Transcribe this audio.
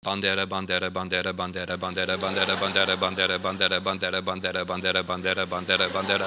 Bandera, bandera, bandera, bandera, bandera, bandera, bandera, bandera, bandera, bandera, bandera, bandera, bandera, bandera, bandera.